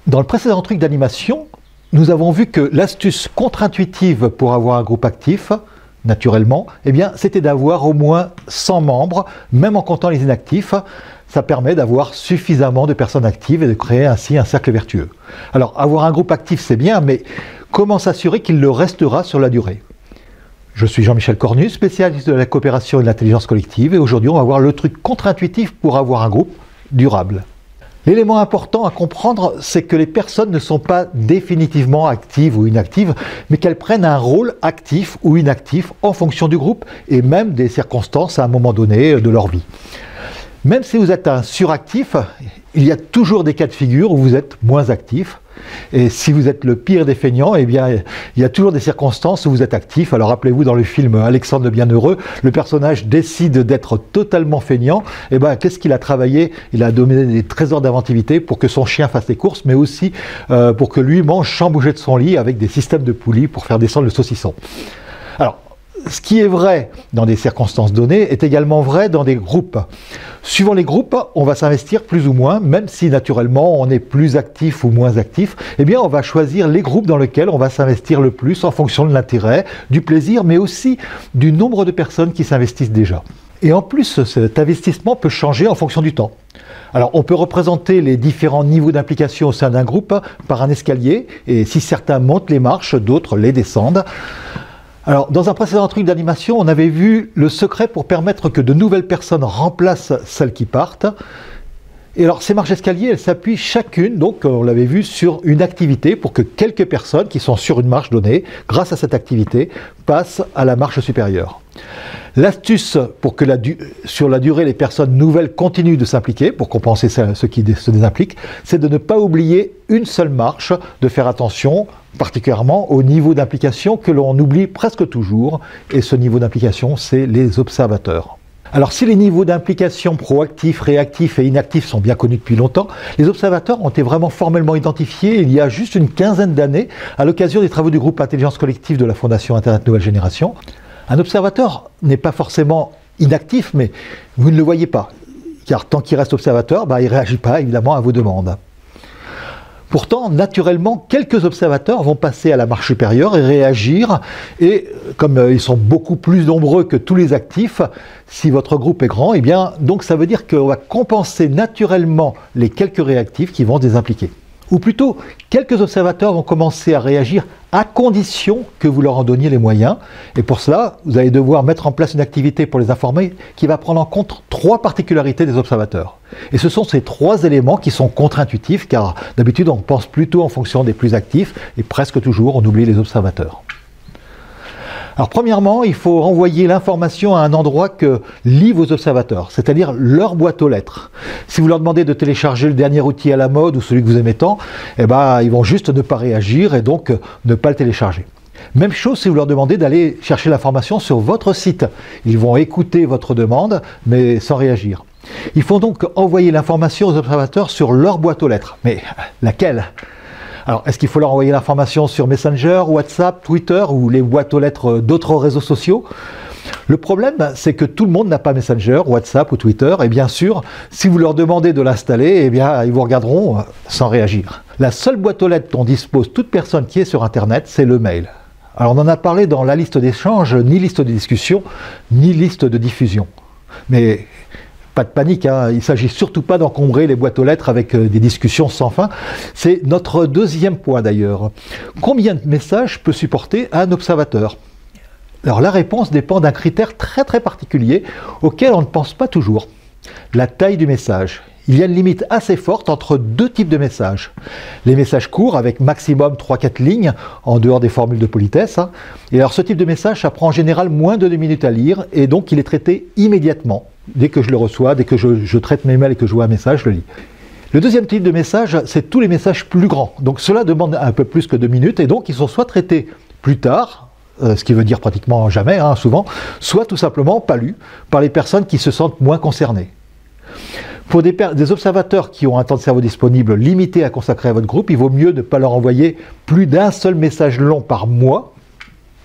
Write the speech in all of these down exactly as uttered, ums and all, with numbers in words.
Dans le précédent truc d'animation, nous avons vu que l'astuce contre-intuitive pour avoir un groupe actif, naturellement, eh bien, c'était d'avoir au moins cent membres, même en comptant les inactifs. Ça permet d'avoir suffisamment de personnes actives et de créer ainsi un cercle vertueux. Alors, avoir un groupe actif, c'est bien, mais comment s'assurer qu'il le restera sur la durée? Je suis Jean-Michel Cornu, spécialiste de la coopération et de l'intelligence collective, et aujourd'hui, on va voir le truc contre-intuitif pour avoir un groupe durable. L'élément important à comprendre, c'est que les personnes ne sont pas définitivement actives ou inactives, mais qu'elles prennent un rôle actif ou inactif en fonction du groupe et même des circonstances à un moment donné de leur vie. Même si vous êtes un suractif, il y a toujours des cas de figure où vous êtes moins actif. Et si vous êtes le pire des feignants, eh bien, il y a toujours des circonstances où vous êtes actif. Alors rappelez-vous, dans le film Alexandre le Bienheureux, le personnage décide d'être totalement feignant. Et ben, qu'est-ce qu'il a travaillé? Il a donné des trésors d'inventivité pour que son chien fasse les courses, mais aussi euh, pour que lui mange sans bouger de son lit avec des systèmes de poulies pour faire descendre le saucisson. Alors, ce qui est vrai dans des circonstances données est également vrai dans des groupes. Suivant les groupes, on va s'investir plus ou moins, même si naturellement on est plus actif ou moins actif, eh bien on va choisir les groupes dans lesquels on va s'investir le plus en fonction de l'intérêt, du plaisir, mais aussi du nombre de personnes qui s'investissent déjà. Et en plus, cet investissement peut changer en fonction du temps. Alors, on peut représenter les différents niveaux d'implication au sein d'un groupe par un escalier, et si certains montent les marches, d'autres les descendent. Alors, dans un précédent truc d'animation, on avait vu le secret pour permettre que de nouvelles personnes remplacent celles qui partent. Et alors, ces marches d'escalier, elles s'appuient chacune, donc on l'avait vu, sur une activité pour que quelques personnes qui sont sur une marche donnée, grâce à cette activité, passent à la marche supérieure. L'astuce pour que la sur la durée, les personnes nouvelles continuent de s'impliquer, pour compenser ceux qui se désimpliquent, c'est de ne pas oublier une seule marche, de faire attention particulièrement au niveau d'implication que l'on oublie presque toujours, et ce niveau d'implication, c'est les observateurs. Alors si les niveaux d'implication proactifs, réactifs et inactifs sont bien connus depuis longtemps, les observateurs ont été vraiment formellement identifiés il y a juste une quinzaine d'années à l'occasion des travaux du groupe Intelligence Collective de la Fondation Internet Nouvelle Génération. Un observateur n'est pas forcément inactif, mais vous ne le voyez pas, car tant qu'il reste observateur, bah, il ne réagit pas évidemment à vos demandes. Pourtant, naturellement, quelques observateurs vont passer à la marche supérieure et réagir, et comme ils sont beaucoup plus nombreux que tous les actifs, si votre groupe est grand, eh bien, donc ça veut dire qu'on va compenser naturellement les quelques réactifs qui vont se désimpliquer. Ou plutôt, quelques observateurs vont commencer à réagir à condition que vous leur en donniez les moyens. Et pour cela, vous allez devoir mettre en place une activité pour les informer qui va prendre en compte trois particularités des observateurs. Et ce sont ces trois éléments qui sont contre-intuitifs, car d'habitude on pense plutôt en fonction des plus actifs, et presque toujours on oublie les observateurs. Alors premièrement, il faut renvoyer l'information à un endroit que lisent vos observateurs, c'est-à-dire leur boîte aux lettres. Si vous leur demandez de télécharger le dernier outil à la mode ou celui que vous aimez tant, eh ben, ils vont juste ne pas réagir et donc ne pas le télécharger. Même chose si vous leur demandez d'aller chercher l'information sur votre site. Ils vont écouter votre demande, mais sans réagir. Il faut donc envoyer l'information aux observateurs sur leur boîte aux lettres. Mais laquelle ? Alors, est-ce qu'il faut leur envoyer l'information sur Messenger, WhatsApp, Twitter ou les boîtes aux lettres d'autres réseaux sociaux? Le problème, c'est que tout le monde n'a pas Messenger, WhatsApp ou Twitter, et bien sûr, si vous leur demandez de l'installer, eh bien, ils vous regarderont sans réagir. La seule boîte aux lettres dont dispose toute personne qui est sur Internet, c'est le mail. Alors, on en a parlé dans la liste d'échange, ni liste de discussion, ni liste de diffusion. Mais pas de panique, hein. Il ne s'agit surtout pas d'encombrer les boîtes aux lettres avec euh, des discussions sans fin. C'est notre deuxième point d'ailleurs. Combien de messages peut supporter un observateur? Alors la réponse dépend d'un critère très très particulier auquel on ne pense pas toujours. La taille du message. Il y a une limite assez forte entre deux types de messages. Les messages courts avec maximum trois à quatre lignes, en dehors des formules de politesse. Hein. Et alors ce type de message, ça prend en général moins de deux minutes à lire et donc il est traité immédiatement. Dès que je le reçois, dès que je, je traite mes mails et que je vois un message, je le lis. Le deuxième type de message, c'est tous les messages plus grands. Donc cela demande un peu plus que deux minutes et donc ils sont soit traités plus tard, euh, ce qui veut dire pratiquement jamais, hein, souvent, soit tout simplement pas lus par les personnes qui se sentent moins concernées. Pour des, des observateurs qui ont un temps de cerveau disponible limité à consacrer à votre groupe, il vaut mieux ne pas leur envoyer plus d'un seul message long par mois,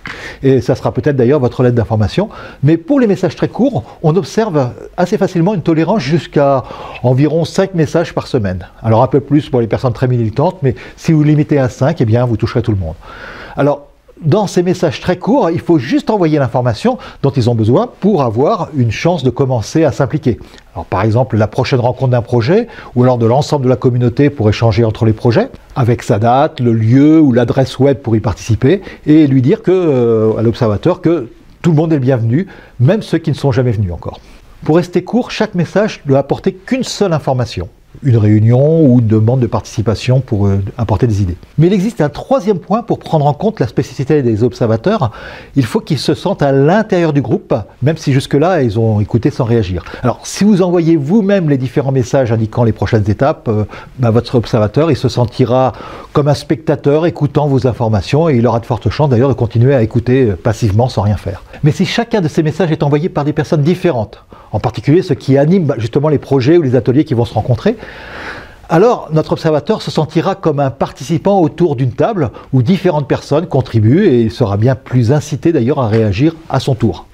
Et ça sera peut-être d'ailleurs votre lettre d'information. Mais pour les messages très courts, on observe assez facilement une tolérance jusqu'à environ cinq messages par semaine. Alors un peu plus pour les personnes très militantes, mais si vous limitez à cinq, eh bien vous toucherez tout le monde. Alors, dans ces messages très courts, il faut juste envoyer l'information dont ils ont besoin pour avoir une chance de commencer à s'impliquer. Alors par exemple, la prochaine rencontre d'un projet, ou alors de l'ensemble de la communauté pour échanger entre les projets, avec sa date, le lieu ou l'adresse web pour y participer, et lui dire que, euh, à l'observateur que tout le monde est le bienvenu, même ceux qui ne sont jamais venus encore. Pour rester court, chaque message ne doit apporter qu'une seule information. Une réunion ou une demande de participation pour euh, apporter des idées. Mais il existe un troisième point pour prendre en compte la spécificité des observateurs. Il faut qu'ils se sentent à l'intérieur du groupe, même si jusque-là, ils ont écouté sans réagir. Alors, si vous envoyez vous-même les différents messages indiquant les prochaines étapes, euh, bah, votre observateur, il se sentira comme un spectateur écoutant vos informations et il aura de fortes chances d'ailleurs de continuer à écouter euh, passivement sans rien faire. Mais si chacun de ces messages est envoyé par des personnes différentes, en particulier ceux qui animent justement les projets ou les ateliers qui vont se rencontrer, alors notre observateur se sentira comme un participant autour d'une table où différentes personnes contribuent et il sera bien plus incité d'ailleurs à réagir à son tour.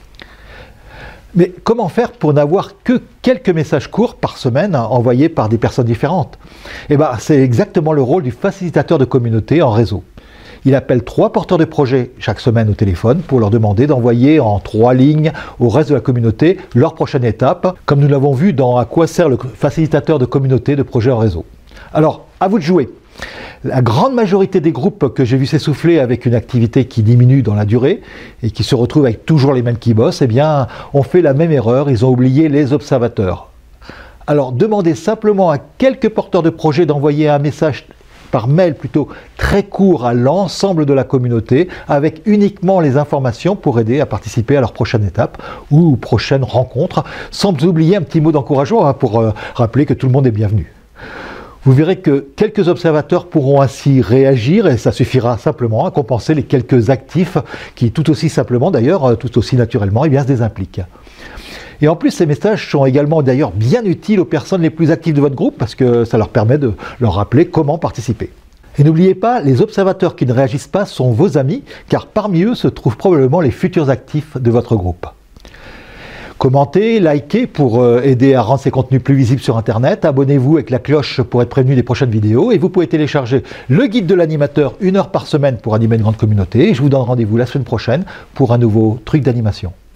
Mais comment faire pour n'avoir que quelques messages courts par semaine envoyés par des personnes différentes? Eh bien, c'est exactement le rôle du facilitateur de communauté en réseau. Il appelle trois porteurs de projets chaque semaine au téléphone pour leur demander d'envoyer en trois lignes au reste de la communauté leur prochaine étape, comme nous l'avons vu dans À quoi sert le facilitateur de communauté de projets en réseau. Alors, à vous de jouer. La grande majorité des groupes que j'ai vu s'essouffler avec une activité qui diminue dans la durée et qui se retrouve avec toujours les mêmes qui bossent, eh bien, ont fait la même erreur, ils ont oublié les observateurs. Alors, demandez simplement à quelques porteurs de projets d'envoyer un message par mail plutôt très court à l'ensemble de la communauté avec uniquement les informations pour aider à participer à leur prochaine étape ou prochaine rencontre, sans oublier un petit mot d'encouragement hein, pour euh, rappeler que tout le monde est bienvenu. Vous verrez que quelques observateurs pourront ainsi réagir et ça suffira simplement à compenser les quelques actifs qui tout aussi simplement d'ailleurs, tout aussi naturellement, eh bien, se désimpliquent. Et en plus, ces messages sont également d'ailleurs bien utiles aux personnes les plus actives de votre groupe parce que ça leur permet de leur rappeler comment participer. Et n'oubliez pas, les observateurs qui ne réagissent pas sont vos amis, car parmi eux se trouvent probablement les futurs actifs de votre groupe. Commentez, likez pour aider à rendre ces contenus plus visibles sur Internet, abonnez-vous avec la cloche pour être prévenu des prochaines vidéos et vous pouvez télécharger le guide de l'animateur une heure par semaine pour animer une grande communauté et je vous donne rendez-vous la semaine prochaine pour un nouveau truc d'animation.